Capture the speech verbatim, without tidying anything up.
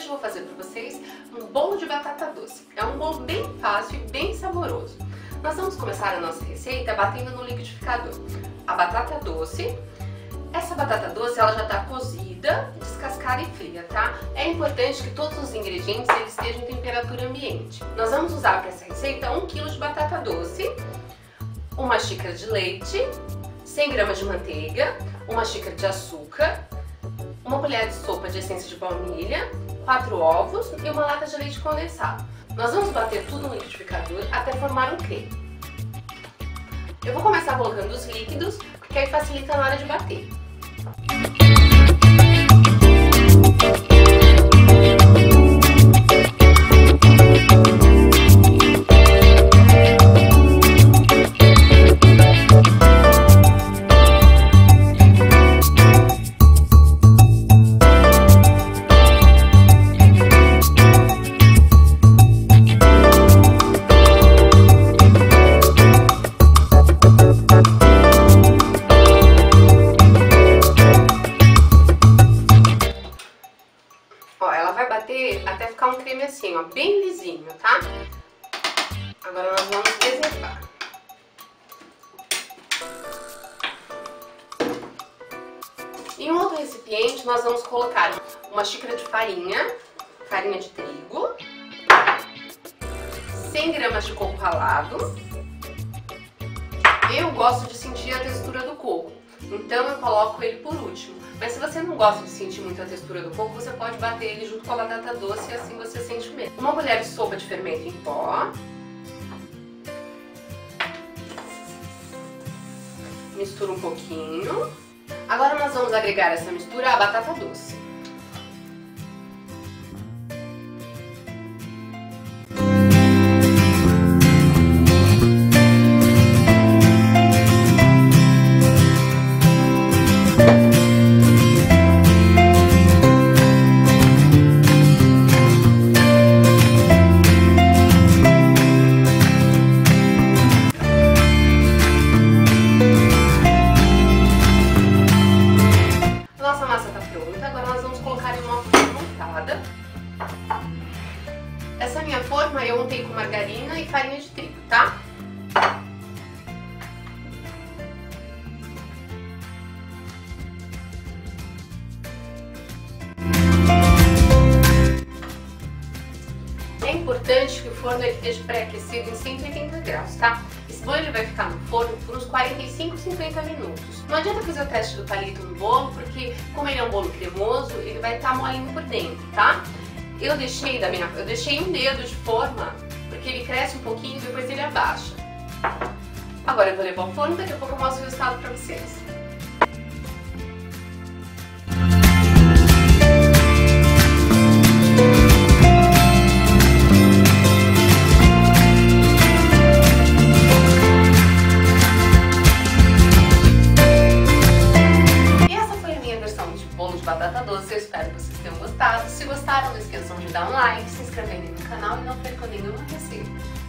eu vou fazer para vocês um bolo de batata doce. É um bolo bem fácil e bem saboroso. Nós vamos começar a nossa receita batendo no liquidificador a batata doce. Essa batata doce ela já está cozida, descascada e fria, tá? É importante que todos os ingredientes eles estejam em temperatura ambiente. Nós vamos usar para essa receita um quilo de batata doce, uma xícara de leite, cem gramas de manteiga, uma xícara de açúcar, uma colher de sopa de essência de baunilha, quatro ovos e uma lata de leite condensado. Nós vamos bater tudo no liquidificador até formar um creme. Eu vou começar colocando os líquidos, porque aí facilita na hora de bater. Ó, ela vai bater até ficar um creme assim, ó, bem lisinho, tá? Agora nós vamos reservar. Em um outro recipiente nós vamos colocar uma xícara de farinha, farinha de trigo, cem gramas de coco ralado. Eu gosto de sentir a textura do coco, então eu coloco ele por último. Mas se você não gosta de sentir muito a textura do coco, você pode bater ele junto com a batata doce e assim você sente mesmo. Uma colher de sopa de fermento em pó. Mistura um pouquinho. Agora nós vamos agregar essa mistura à batata doce. Essa minha forma eu untei com margarina e farinha de trigo, tá? É importante que o forno esteja pré-aquecido em cento e oitenta graus, tá? Esse bolo ele vai ficar no forno por uns quarenta e cinco, cinquenta minutos. Não adianta fazer o teste do palito no bolo, porque como ele é um bolo cremoso, ele vai estar molinho por dentro, tá? Eu deixei, da minha, eu deixei um dedo de forma, porque ele cresce um pouquinho e depois ele abaixa. Agora eu vou levar ao forno, daqui a pouco eu mostro o resultado pra vocês. Batata doce, eu espero que vocês tenham gostado. Se gostaram, não esqueçam de dar um like, se inscreverem no canal e não percam nenhuma receita.